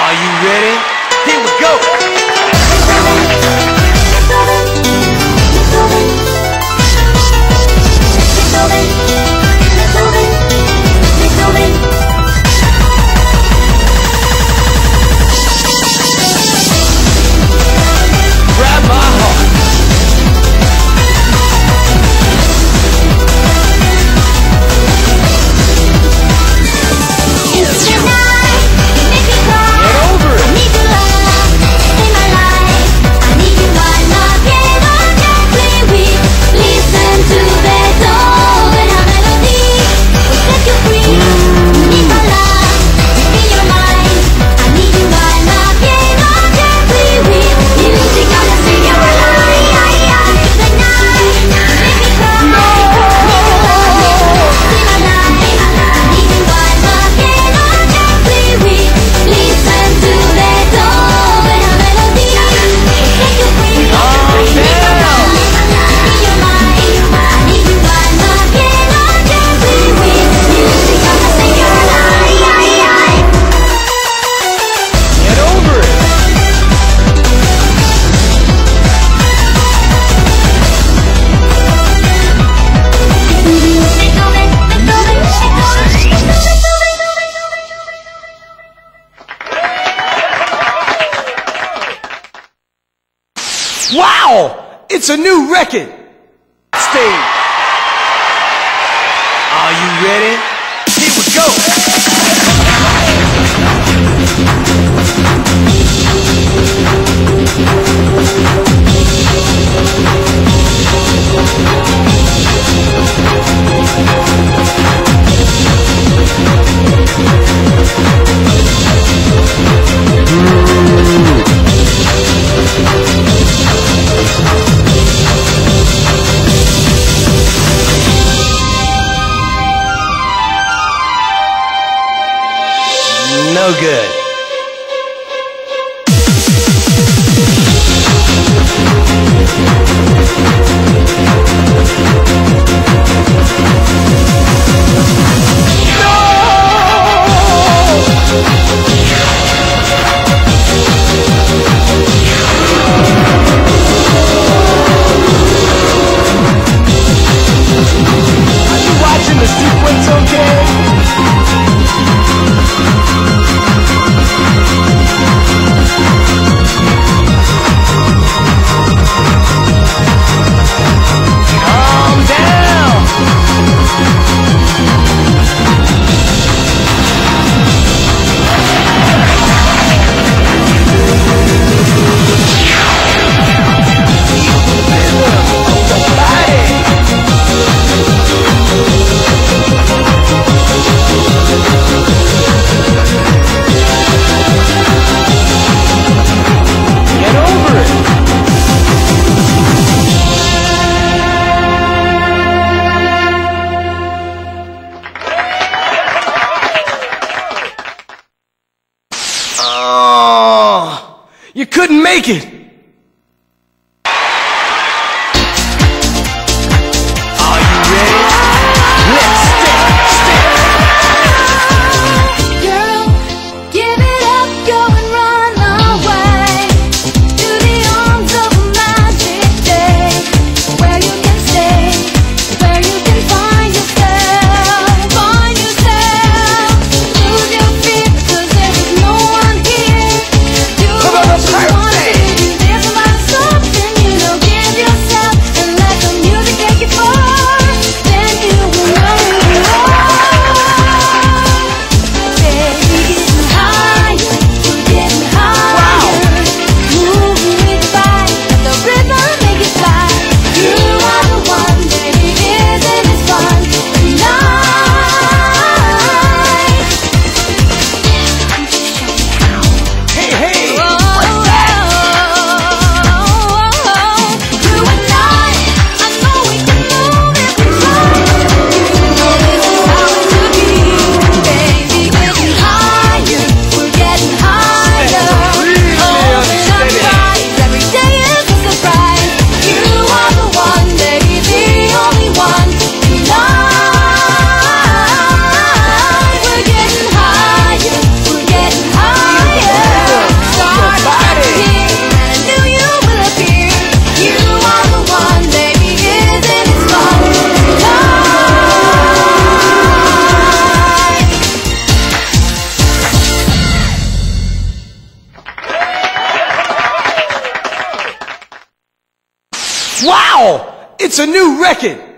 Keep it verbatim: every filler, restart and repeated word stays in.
Are you ready? Here we go! Grab my heart. It's your night, make me cry. Get over it. I need your love in my life. I need you by my piano gently weep. Listen to Beethoven, a melody will set you free. Need my love in your mind. I need you by my piano gently weep. Music gonna sing your life. The night, make me cry. Need your love in my life. I need you by my piano gently weep. Listen to Beethoven, a melody will set you free. Need my love in your mind. I need you by my piano gently weep. Music gonna sing your life. Get over it. Wow! It's a new record! Stay. Are you ready? Here we go! No good. Are you watching the sequence okay? Calm down. Get over it. Oh, you couldn't make it. Are you ready? Let's step, step. Girl, give it up, go and run away to the arms of a magic day, where you can stay, where you can find yourself, find yourself. Lose your fear, 'cause there is no one here. Do what you wanna do. Wow! It's a new record!